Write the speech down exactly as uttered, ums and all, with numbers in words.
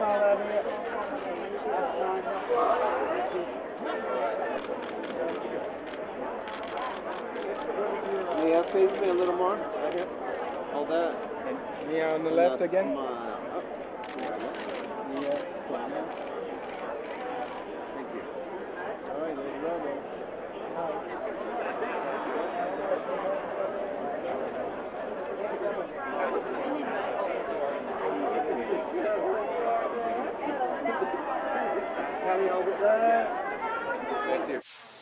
smile out of it. Yeah, face me a little more. Right here. Hold that. And Mia on the left again. Smile. Oh. Mia Stammer. Thank you. All right, there's the logo. Can you hold it there? Thank you.